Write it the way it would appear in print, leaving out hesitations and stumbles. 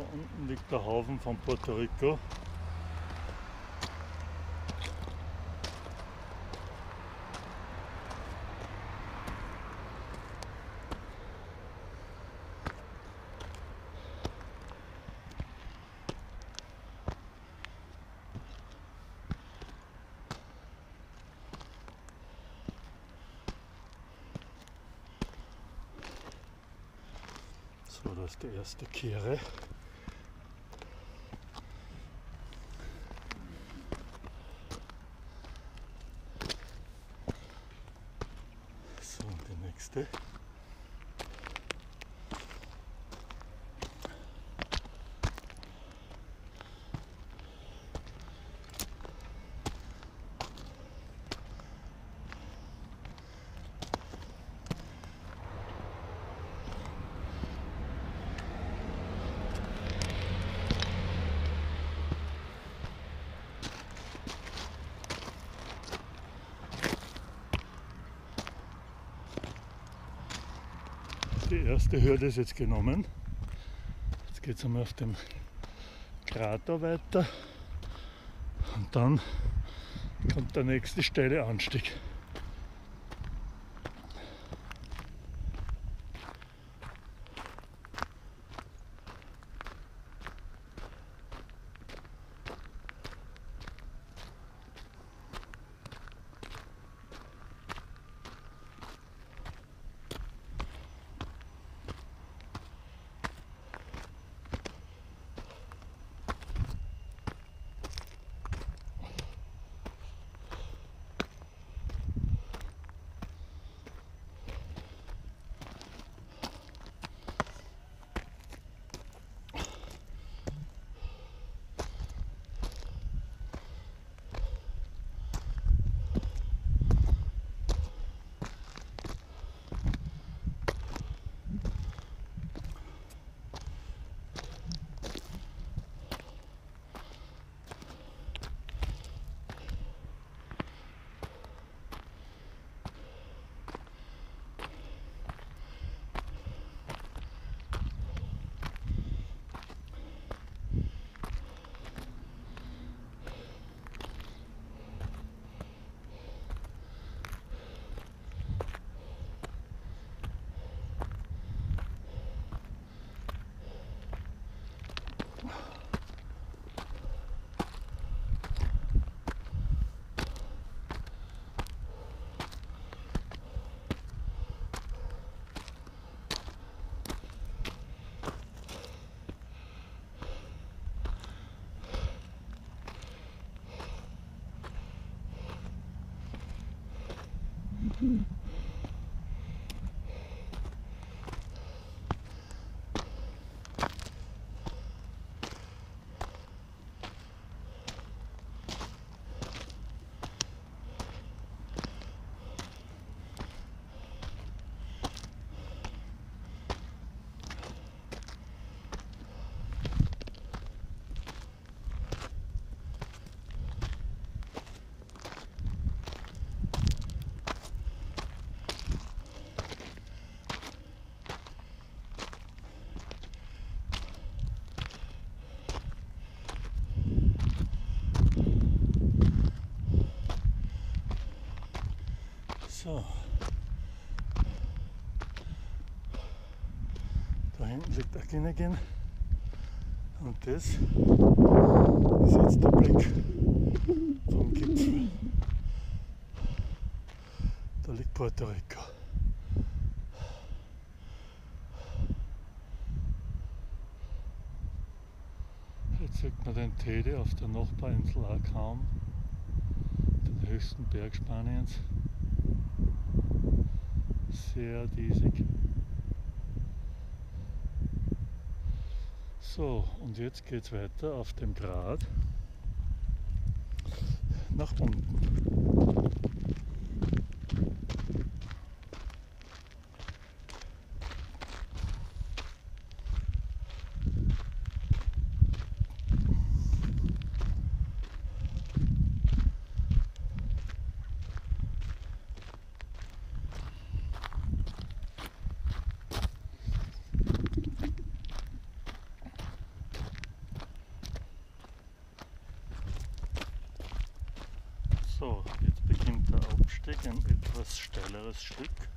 unten liegt der Hafen von Puerto Rico. So, das ist die erste Kehre. So, und die nächste. Die erste Hürde ist jetzt genommen. Jetzt geht es einmal auf dem Krater weiter und dann kommt der nächste steile Anstieg. So, da hinten liegt Aginagin und das ist jetzt der Blick vom Gipfel. Da liegt Puerto Rico. Jetzt sieht man den Teide auf der Nachbarinsel auch kaum, den höchsten Berg Spaniens. Sehr diesig. So, und jetzt geht es weiter auf dem Grat nach unten. ein etwas steileres Stück.